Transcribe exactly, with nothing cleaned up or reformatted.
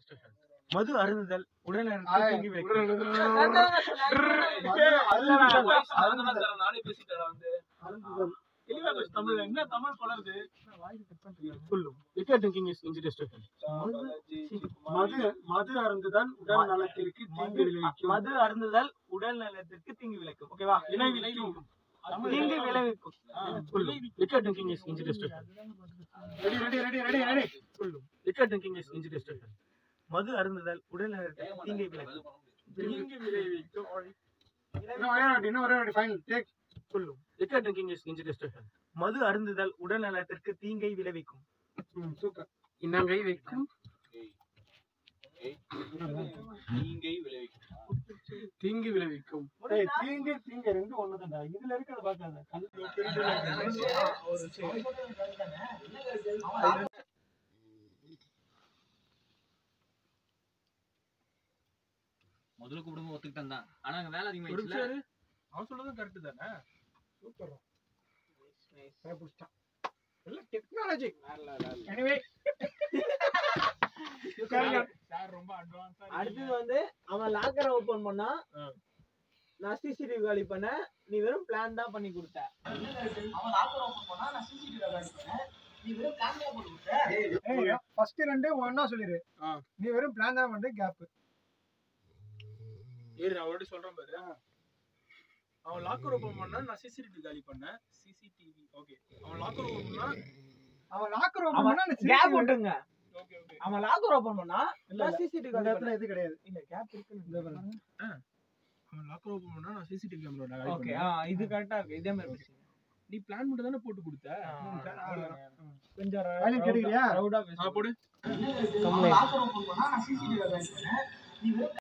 மது அருந்துதல் உடல் நலத்திற்கு தீங்கு விளைவிக்கும். மது அருந்துதல் உடல் நலத்திற்கு தீங்கு விளைவிக்கும். மது அருந்துதல் உடல் நலத்திற்கு தீங்கு விளைவிக்கும். ஓகேவா? விளைவிக்கும். தீங்கு விளைவிக்கும். Liquor drinking is injurious to health. Ready, ready, ready, ready, ready. Liquor drinking is injurious to health. மது அருந்துதல் உடல் நலத்திற்கு தீங்கை விளைவிக்கும். தீங்கு விளைவிக்கும். No, ready, no, ready, final. Take. சொல்லும். Liquor drinking is injurious to health. மது அருந்துதல் உடல் நலத்திற்கு தீங்கை விளைவிக்கும். சூப்பர். இன்னங்கை வைக்கும். தீங்கை விளைவிக்கும். தீங்கு விளைவிக்கும். ஏய் தீங்கு தீங்கு ரெண்டு ஒண்ணுதான்டா. இதுல இருக்கத பார்க்காத. முதல்ல கூப்பிடும்போது ஒத்துக்கிட்டான் தான். ஆனா அங்க வேலை அதிகமாயிடுச்சுல. அவன் சொல்றதும் கரெக்ட் தானே. சூப்பர். நைஸ். நைஸ். புடிச்சா. எல்லாம் டெக்னாலஜி. எனிவே அடுத்து வந்து அவன் லாக்கரை ஓபன் பண்ணா நான் சிசிடிவி காலி பண்ண, நீ வெறும் பிளான் தான் பண்ணி கொடுத்த. அவன் லாக்கர் ஓபன் பண்ணா நான் சிசிடிவி காலி பண்ண, நீ வெறும் பிளான் தான் பண்ணி கொடுத்த. ஏய் ஃபர்ஸ்ட் ரெண்டே ஒண்ணா சொல்லிரு. நீ வெறும் பிளான் தான் பண்ணி கேப். ஏய் நான் ஆல்ரெடி சொல்றேன் பாரு. அவன் லாக்கர் ஓபன் பண்ணா நான் சிசிடிவி காலி பண்ண. CCTV okay. அவன் லாக்கர் ஓபன் பண்ணா அவன் லாக்கர் ஓபன் பண்ணா நான் கேப் போட்டுங்க. Okay okay. அவன் லாக்கர் ஓபன் பண்ணா நான் சிசிடிவி காலி பண்ண. இது கிடையாது. இல்ல கேப் இருக்கு. இந்த பாருங்க. அவன் லாக்கர் ஓபன் பண்ணா நான் சிசிடிவி கேமரா காலி பண்ண. ஓகே. ஆ இது கரெக்ட்டா இருக்கு. இதே மாதிரி பேசுங்க. நீ பிளான் மட்டும் தானே போட்டு கொடுத்த. கொஞ்சம் வால்யூம் கேக்குறியா? ரவுடா பேசு. ஆ போடு. லாக்கர் ஓபன் பண்ணா நான் சிசிடிவி காலி பண்ண. நீ